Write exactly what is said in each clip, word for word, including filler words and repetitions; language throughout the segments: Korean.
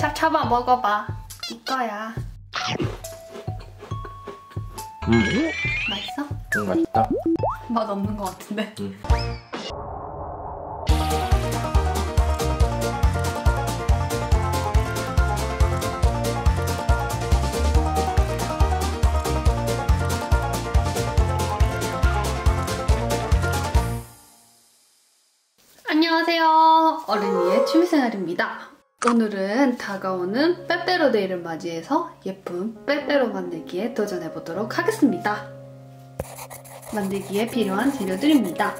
잡잡아 먹어봐. 이거야. 음. 맛있어? 응, 맛있다. 맛 없는 것 같은데. 응. 안녕하세요. 어른이의 취미생활입니다. 오늘은 다가오는 빼빼로데이를 맞이해서 예쁜 빼빼로 만들기에 도전해보도록 하겠습니다. 만들기에 필요한 재료들입니다.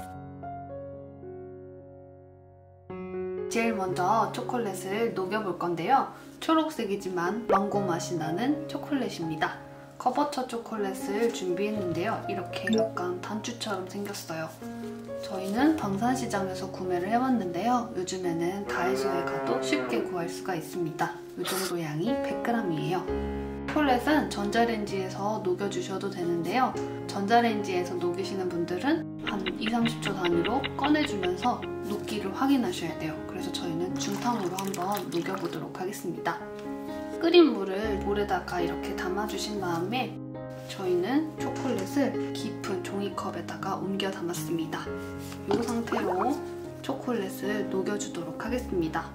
제일 먼저 초콜릿을 녹여볼 건데요. 초록색이지만 망고 맛이 나는 초콜릿입니다. 커버처 초콜릿을 준비했는데요. 이렇게 약간 단추처럼 생겼어요. 저희는 방산시장에서 구매를 해왔는데요. 요즘에는 다이소에 가도 쉽게 구할 수가 있습니다. 이 정도 양이 백 그램이에요. 초콜릿은 전자레인지에서 녹여주셔도 되는데요. 전자레인지에서 녹이시는 분들은 한 이, 삼십 초 단위로 꺼내주면서 녹기를 확인하셔야 돼요. 그래서 저희는 중탕으로 한번 녹여보도록 하겠습니다. 끓인 물을 볼에다가 이렇게 담아주신 다음에 저희는 초콜릿을 깊은 종이컵에다가 옮겨 담았습니다. 이 상태로 초콜릿을 녹여주도록 하겠습니다.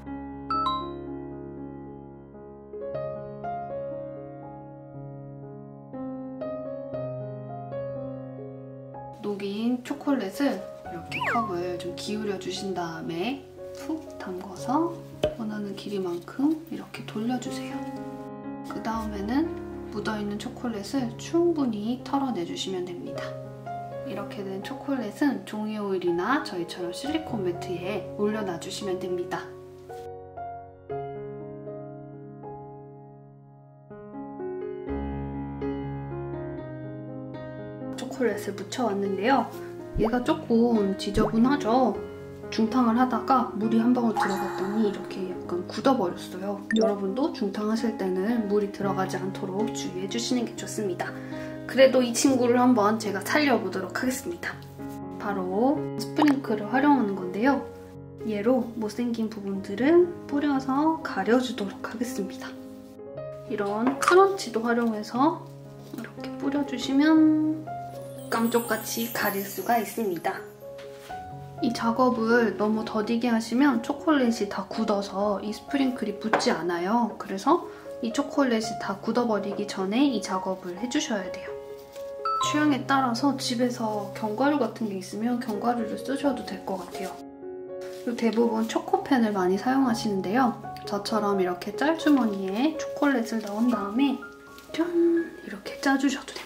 녹인 초콜릿을 이렇게 컵을 좀 기울여 주신 다음에 푹 담궈서 원하는 길이만큼 이렇게 돌려주세요. 그 다음에는 묻어있는 초콜릿을 충분히 털어내주시면 됩니다. 이렇게 된 초콜릿은 종이 오일이나 저희처럼 실리콘 매트에 올려놔주시면 됩니다. 초콜릿을 묻혀왔는데요. 얘가 조금 지저분하죠? 중탕을 하다가 물이 한 방울 들어갔더니 이렇게 약간 굳어버렸어요. 여러분도 중탕하실 때는 물이 들어가지 않도록 주의해주시는 게 좋습니다. 그래도 이 친구를 한번 제가 살려보도록 하겠습니다. 바로 스프링클을 활용하는 건데요. 얘로 못생긴 부분들은 뿌려서 가려주도록 하겠습니다. 이런 크런치도 활용해서 이렇게 뿌려주시면 감쪽같이 가릴 수가 있습니다. 이 작업을 너무 더디게 하시면 초콜릿이 다 굳어서 이 스프링클이 붙지 않아요. 그래서 이 초콜릿이 다 굳어버리기 전에 이 작업을 해주셔야 돼요. 취향에 따라서 집에서 견과류 같은 게 있으면 견과류를 쓰셔도 될 것 같아요. 그리고 대부분 초코펜을 많이 사용하시는데요. 저처럼 이렇게 짤주머니에 초콜릿을 넣은 다음에 짠! 이렇게 짜주셔도 됩니다.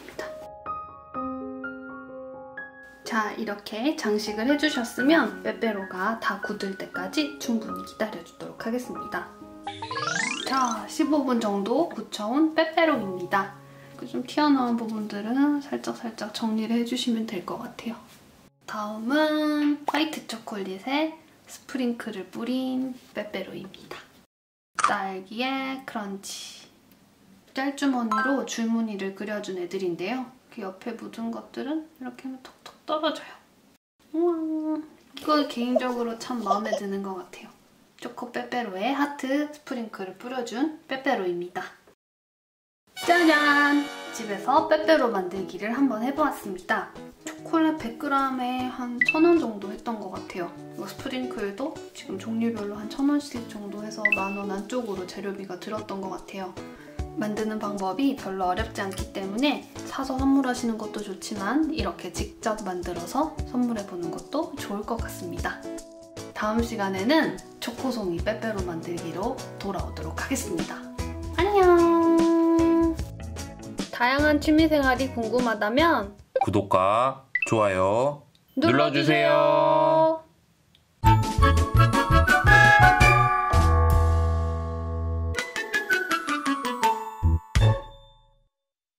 자, 이렇게 장식을 해주셨으면 빼빼로가 다 굳을 때까지 충분히 기다려주도록 하겠습니다. 자, 십오 분 정도 굳혀온 빼빼로입니다. 좀 튀어나온 부분들은 살짝살짝 정리를 해주시면 될 것 같아요. 다음은 화이트 초콜릿에 스프링클을 뿌린 빼빼로입니다. 딸기의 크런치. 짤주머니로 줄무늬를 그려준 애들인데요. 그 옆에 묻은 것들은 이렇게 하면 톡톡 떨어져요. 우와, 이거 개인적으로 참 마음에 드는 것 같아요. 초코 빼빼로에 하트 스프링클을 뿌려준 빼빼로입니다. 짜잔! 집에서 빼빼로 만들기를 한번 해보았습니다. 초콜릿 백 그램에 한 천 원 정도 했던 것 같아요. 이거 스프링클도 지금 종류별로 한 천 원씩 정도 해서 만 원 안쪽으로 재료비가 들었던 것 같아요. 만드는 방법이 별로 어렵지 않기 때문에 사서 선물하시는 것도 좋지만 이렇게 직접 만들어서 선물해보는 것도 좋을 것 같습니다. 다음 시간에는 초코송이 빼빼로 만들기로 돌아오도록 하겠습니다. 안녕! 다양한 취미생활이 궁금하다면 구독과 좋아요 눌러주세요. 눌러주세요.